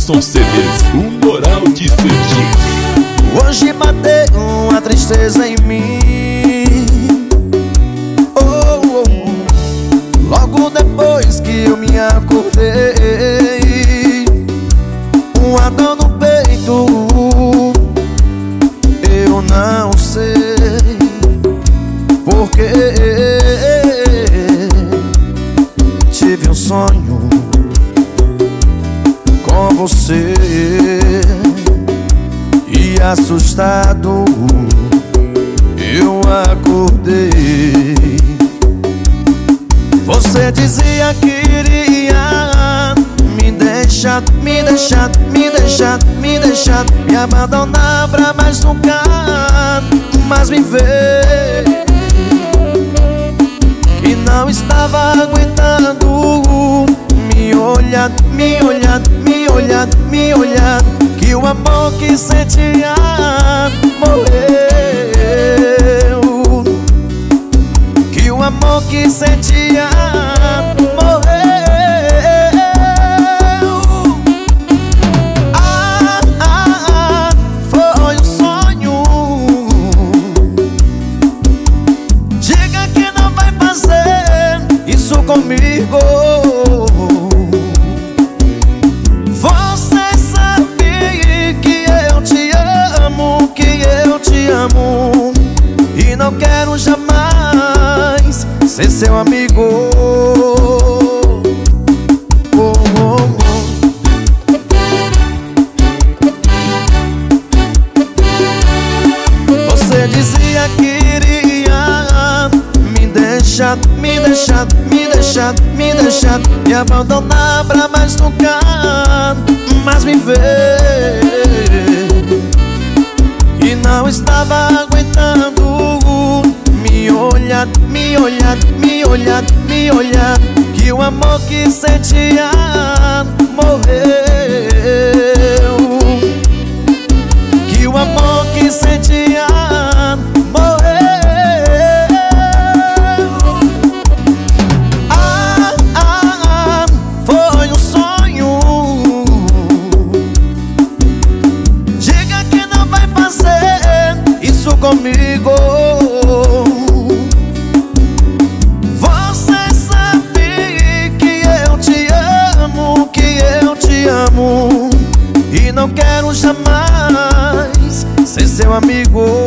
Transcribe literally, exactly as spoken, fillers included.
Joilson C Ds, o moral de Sergipe. Hoje bateu uma tristeza em mim, oh, oh, oh. Logo depois que eu me acordei, uma dor no peito, eu não sei porque tive um sonho com você e assustado eu acordei. Você dizia que iria me deixar, me deixar, me deixar, me deixar, me abandonar pra mais nunca mais me ver. E não estava aguentando me olhar, me olhar, me olhar, me olhar, que o amor que sentia morreu, que o amor que sentia morreu. Ah, ah, ah, foi um sonho. Diga que não vai fazer isso comigo. Você sabe que eu te amo, que eu te amo, e não quero jamais ser seu amigo. Oh, oh, oh. Você dizia que iria me deixar, me deixar, me deixar, me deixar, me abandonar pra mais nunca mais me ver. E não estava aguentando me olhar, me olhar, me olhar, me olhar, que o amor que sentia morreu, que o amor que sentia morreu. Ah, ah, ah, foi um sonho. Diga que não vai fazer isso comigo. Você sabe que eu te amo, que eu te amo, e não quero jamais ser seu amigo.